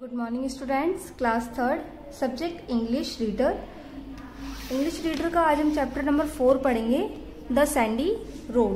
Good morning students, class third, subject English reader. English reader का आज हम chapter number 4 पढ़ेंगे, the sandy road.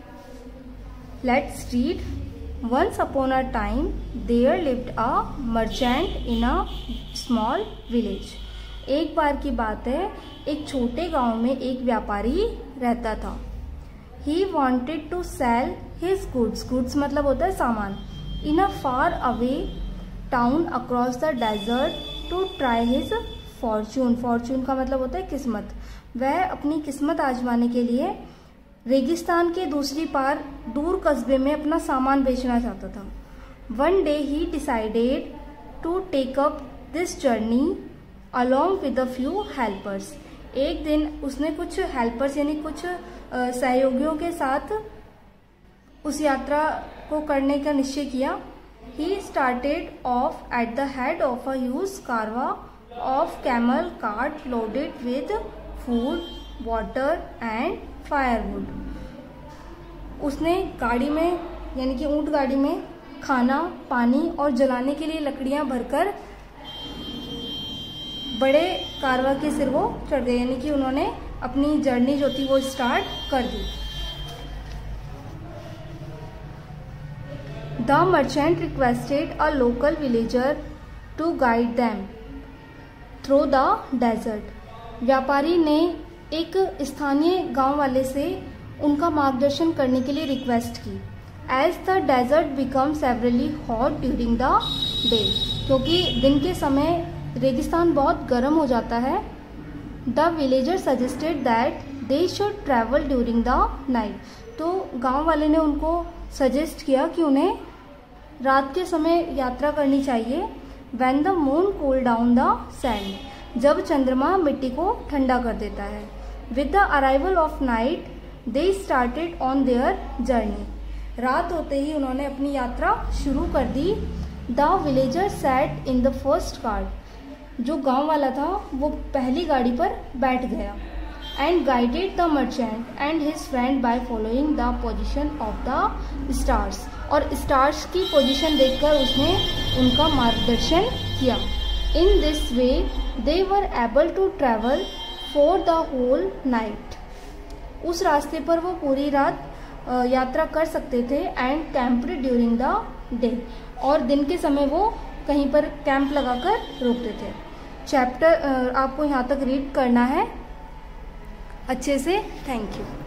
Let's read. Once upon a time there lived a merchant in a small village. एक बार की बात है, एक छोटे गांव में एक व्यापारी रहता था। He wanted to sell his goods, goods मतलब होता है सामान, in a far away town across the desert to try his fortune. Fortune का मतलब होता है किस्मत। वह अपनी किस्मत आजमाने के लिए रेगिस्तान के दूसरी पार दूर कस्बे में अपना सामान बेचना चाहता था। One day he decided to take up this journey along with a few helpers. एक दिन उसने कुछ हेल्पर्स यानी कुछ सहयोगियों के साथ उस यात्रा को करने का निश्चय किया। He started off at the head of a huge caravan of camel cart loaded with food, water and firewood. उसने गाड़ी में यानी कि ऊंट गाड़ी में खाना, पानी और जलाने के लिए लकड़ियां भरकर बड़े कारवा के सिर वो चढ़ गए, यानी कि उन्होंने अपनी जर्नी जो थी वो स्टार्ट कर दी। The merchant requested a local villager to guide them through the desert. व्यापारी ने एक स्थानीय गांव वाले से उनका मार्गदर्शन करने के लिए रिक्वेस्ट की। As the desert becomes severely hot during the day, क्योंकि दिन के समय रेगिस्तान बहुत गर्म हो जाता है। The villager suggested that they should travel during the night. तो गांव वाले ने उनको सजेस्ट किया कि उन्हें रात के समय यात्रा करनी चाहिए। When the moon cool down the sand, जब चंद्रमा मिट्टी को ठंडा कर देता है। With the arrival of night, they started on their journey. रात होते ही उन्होंने अपनी यात्रा शुरू कर दी। The villager sat in the first cart. जो गांव वाला था वो पहली गाड़ी पर बैठ गया। And guided the merchant and his friend by following the position of the stars. और स्टार्स की पोजीशन देखकर उसने उनका मार्गदर्शन किया। In this way they were able to travel for the whole night. उस रास्ते पर वो पूरी रात यात्रा कर सकते थे। And camped during the day, और दिन के समय वो कहीं पर कैंप लगाकर रुकते थे। चैप्टर आपको यहाँ तक रीड करना है अच्छे से। Thank you.